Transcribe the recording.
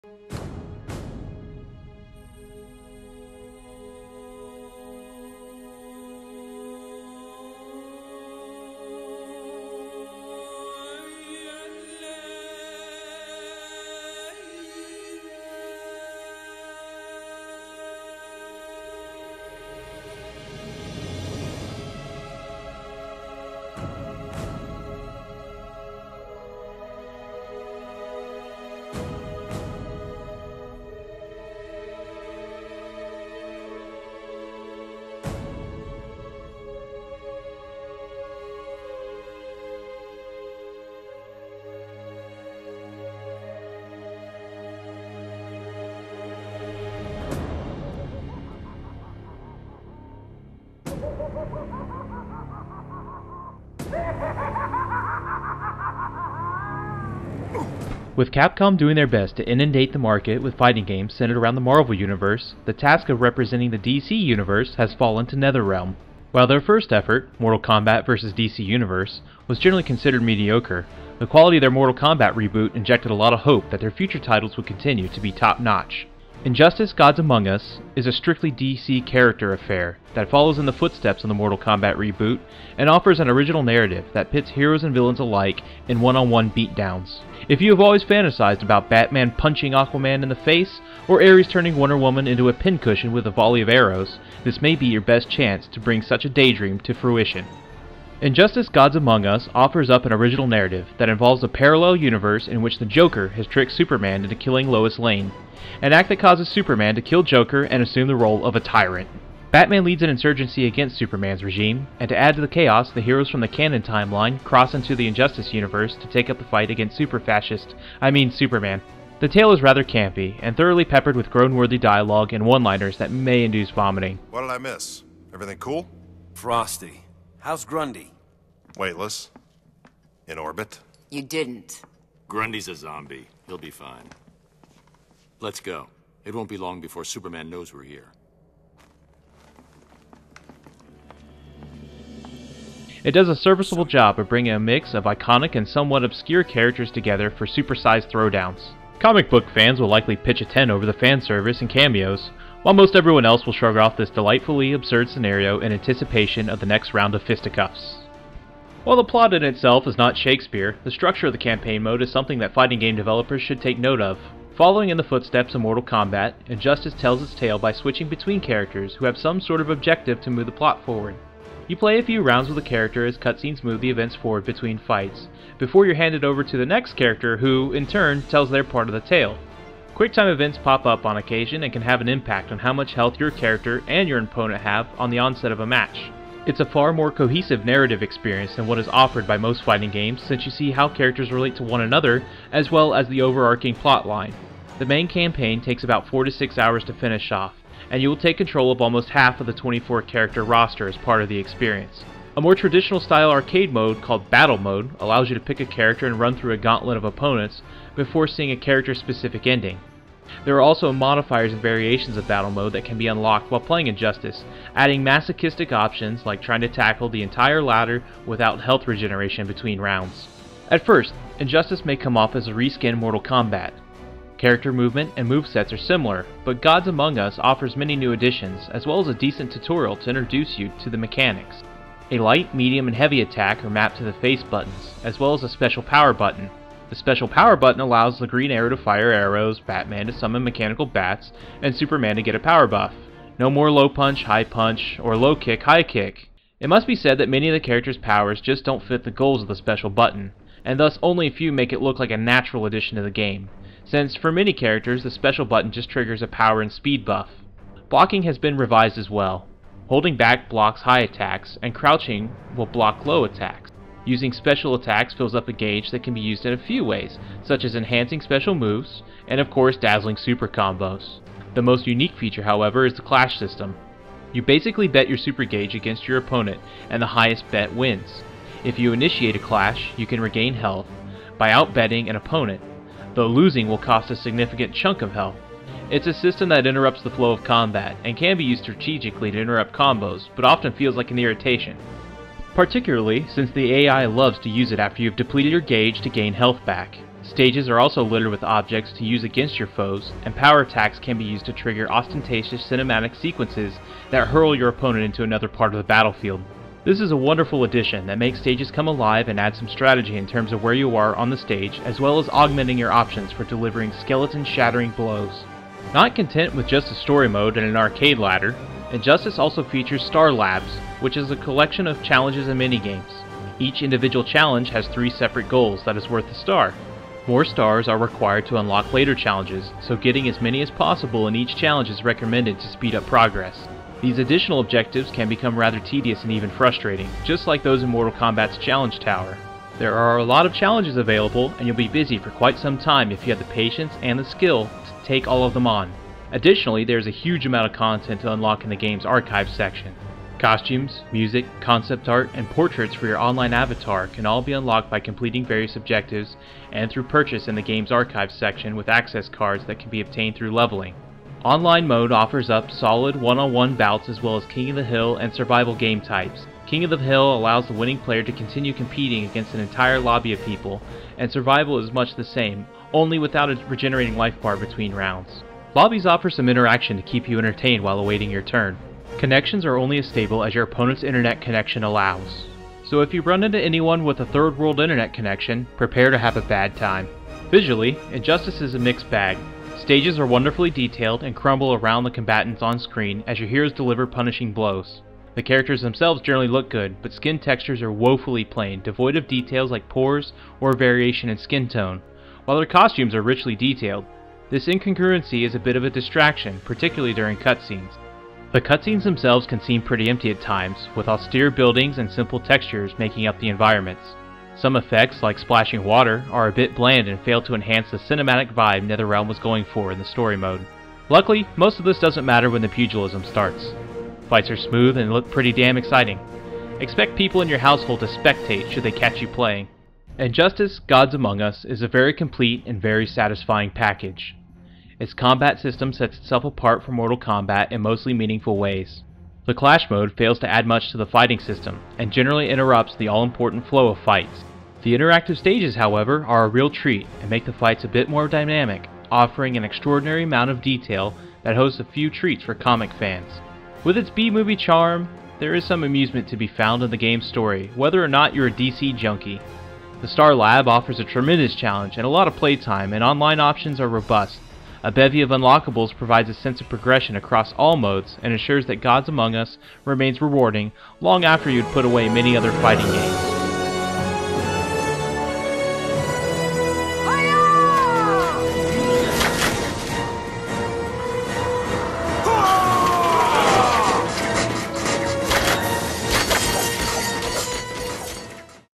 With Capcom doing their best to inundate the market with fighting games centered around the Marvel Universe, the task of representing the DC Universe has fallen to NetherRealm. While their first effort, Mortal Kombat vs. DC Universe, was generally considered mediocre, the quality of their Mortal Kombat reboot injected a lot of hope that their future titles would continue to be top-notch. Injustice: Gods Among Us is a strictly DC character affair that follows in the footsteps of the Mortal Kombat reboot and offers an original narrative that pits heroes and villains alike in one-on-one beatdowns. If you have always fantasized about Batman punching Aquaman in the face, or Ares turning Wonder Woman into a pincushion with a volley of arrows, this may be your best chance to bring such a daydream to fruition. Injustice: Gods Among Us offers up an original narrative that involves a parallel universe in which the Joker has tricked Superman into killing Lois Lane, an act that causes Superman to kill Joker and assume the role of a tyrant. Batman leads an insurgency against Superman's regime, and to add to the chaos, the heroes from the canon timeline cross into the Injustice universe to take up the fight against Superman. The tale is rather campy, and thoroughly peppered with groan-worthy dialogue and one-liners that may induce vomiting. What did I miss? Everything cool? Frosty. How's Grundy? Weightless. In orbit. You didn't. Grundy's a zombie. He'll be fine. Let's go. It won't be long before Superman knows we're here. It does a serviceable job of bringing a mix of iconic and somewhat obscure characters together for supersized throwdowns. Comic book fans will likely pitch a 10 over the fan service and cameos, while most everyone else will shrug off this delightfully absurd scenario in anticipation of the next round of fisticuffs. While the plot in itself is not Shakespeare, the structure of the campaign mode is something that fighting game developers should take note of. Following in the footsteps of Mortal Kombat, Injustice tells its tale by switching between characters who have some sort of objective to move the plot forward. You play a few rounds with a character as cutscenes move the events forward between fights, before you're handed over to the next character who, in turn, tells their part of the tale. QuickTime events pop up on occasion and can have an impact on how much health your character and your opponent have on the onset of a match. It's a far more cohesive narrative experience than what is offered by most fighting games, since you see how characters relate to one another, as well as the overarching plot line. The main campaign takes about 4 to 6 hours to finish off, and you will take control of almost half of the 24 character roster as part of the experience. A more traditional style arcade mode called Battle Mode allows you to pick a character and run through a gauntlet of opponents before seeing a character specific ending. There are also modifiers and variations of Battle Mode that can be unlocked while playing Injustice, adding masochistic options like trying to tackle the entire ladder without health regeneration between rounds. At first, Injustice may come off as a reskinned Mortal Kombat. Character movement and movesets are similar, but Gods Among Us offers many new additions, as well as a decent tutorial to introduce you to the mechanics. A light, medium, and heavy attack are mapped to the face buttons, as well as a special power button. The special power button allows the Green Arrow to fire arrows, Batman to summon mechanical bats, and Superman to get a power buff. No more low punch, high punch, or low kick, high kick. It must be said that many of the characters' powers just don't fit the goals of the special button, and thus only a few make it look like a natural addition to the game, since for many characters the special button just triggers a power and speed buff. Blocking has been revised as well. Holding back blocks high attacks, and crouching will block low attacks. Using special attacks fills up a gauge that can be used in a few ways, such as enhancing special moves, and of course dazzling super combos. The most unique feature, however, is the clash system. You basically bet your super gauge against your opponent, and the highest bet wins. If you initiate a clash, you can regain health by outbetting an opponent, though losing will cost a significant chunk of health. It's a system that interrupts the flow of combat, and can be used strategically to interrupt combos, but often feels like an irritation. Particularly since the AI loves to use it after you've depleted your gauge to gain health back. Stages are also littered with objects to use against your foes, and power attacks can be used to trigger ostentatious cinematic sequences that hurl your opponent into another part of the battlefield. This is a wonderful addition that makes stages come alive and add some strategy in terms of where you are on the stage, as well as augmenting your options for delivering skeleton-shattering blows. Not content with just a story mode and an arcade ladder, Injustice also features Star Labs, which is a collection of challenges and minigames. Each individual challenge has 3 separate goals that is worth a star. More stars are required to unlock later challenges, so getting as many as possible in each challenge is recommended to speed up progress. These additional objectives can become rather tedious and even frustrating, just like those in Mortal Kombat's Challenge Tower. There are a lot of challenges available, and you'll be busy for quite some time if you have the patience and the skill to take all of them on. Additionally, there's a huge amount of content to unlock in the game's archive section. Costumes, music, concept art, and portraits for your online avatar can all be unlocked by completing various objectives and through purchase in the game's archive section with access cards that can be obtained through leveling. Online mode offers up solid one-on-one bouts as well as King of the Hill and survival game types. King of the Hill allows the winning player to continue competing against an entire lobby of people, and survival is much the same, only without a regenerating life bar between rounds. Lobbies offer some interaction to keep you entertained while awaiting your turn. Connections are only as stable as your opponent's internet connection allows. So if you run into anyone with a third world internet connection, prepare to have a bad time. Visually, Injustice is a mixed bag. Stages are wonderfully detailed and crumble around the combatants on screen as your heroes deliver punishing blows. The characters themselves generally look good, but skin textures are woefully plain, devoid of details like pores or variation in skin tone, while their costumes are richly detailed. This incongruency is a bit of a distraction, particularly during cutscenes. The cutscenes themselves can seem pretty empty at times, with austere buildings and simple textures making up the environments. Some effects, like splashing water, are a bit bland and fail to enhance the cinematic vibe NetherRealm was going for in the story mode. Luckily, most of this doesn't matter when the pugilism starts. Fights are smooth and look pretty damn exciting. Expect people in your household to spectate should they catch you playing. Injustice: Gods Among Us is a very complete and very satisfying package. Its combat system sets itself apart from Mortal Kombat in mostly meaningful ways. The Clash mode fails to add much to the fighting system, and generally interrupts the all-important flow of fights. The interactive stages, however, are a real treat and make the fights a bit more dynamic, offering an extraordinary amount of detail that hosts a few treats for comic fans. With its B-movie charm, there is some amusement to be found in the game's story, whether or not you're a DC junkie. The Star Lab offers a tremendous challenge and a lot of playtime, and online options are robust. A bevy of unlockables provides a sense of progression across all modes and ensures that Gods Among Us remains rewarding long after you'd put away many other fighting games.